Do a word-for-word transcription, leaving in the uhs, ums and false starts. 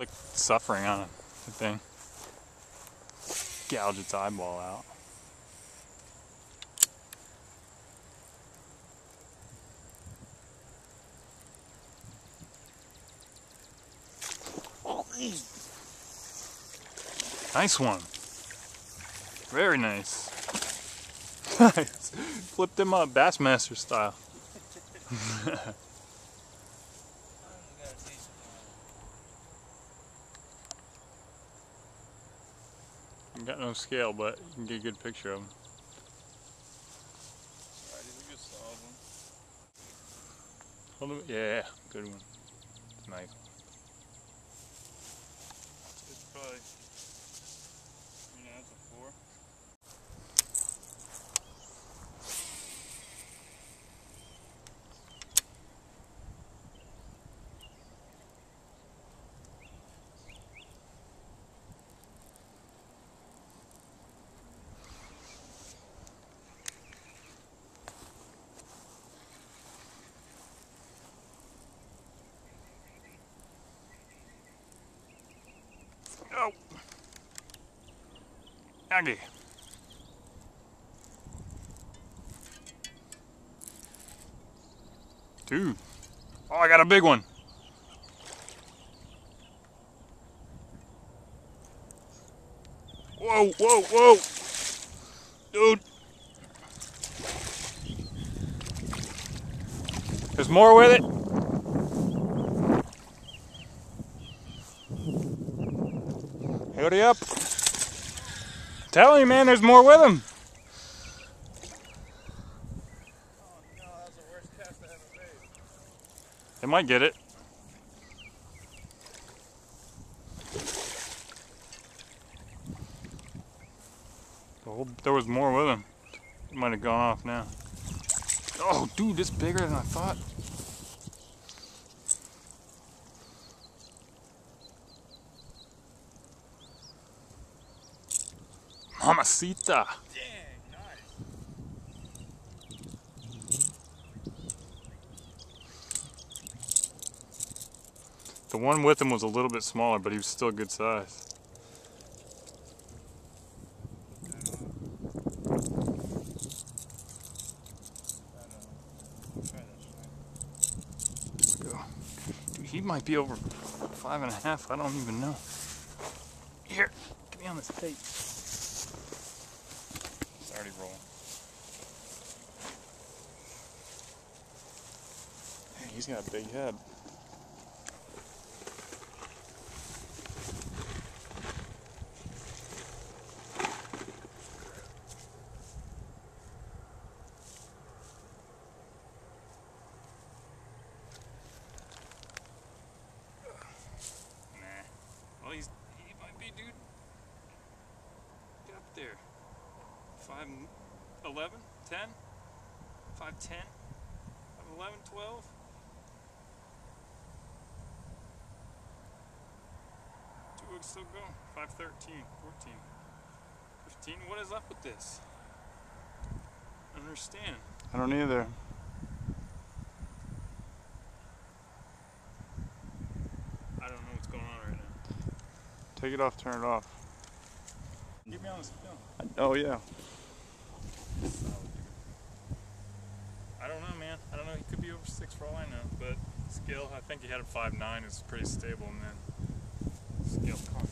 Like suffering on the thing. Gouge its eyeball out. Nice one. Very nice. Nice. Flipped him up, Bassmaster style. I've got no scale, but you can get a good picture of him. Alright, he's a good solid one. Hold him. Yeah, good one. Nice. It's probably, you know, it's a four. Oh! Aggie! Dude! Oh, I got a big one! Whoa, whoa, whoa! Dude! There's more with it? Hurry up. I'm telling you, man, there's more with him. Oh no, that was the worst cast I ever made. They might get it. The whole, there was more with him. It might have gone off now. Oh, dude, it's bigger than I thought. Mamacita. Dang, nice. The one with him was a little bit smaller, but he was still a good size. Let's go. Dude, he might be over five and a half. I don't even know. Here, get me on this tape. It's already rolling. Hey, he's got a big head. Well, he's, he might be, dude. Get up there. five eleven, ten, five ten, five eleven, twelve. Two weeks still going. five thirteen, fourteen, fifteen. What is up with this? I don't understand. I don't either. I don't know what's going on right now. Take it off, turn it off. Get me on this film. Oh, yeah. I don't know, man. I don't know. He could be over six for all I know. But scale, I think he had a five nine. It's pretty stable, and then scale constant.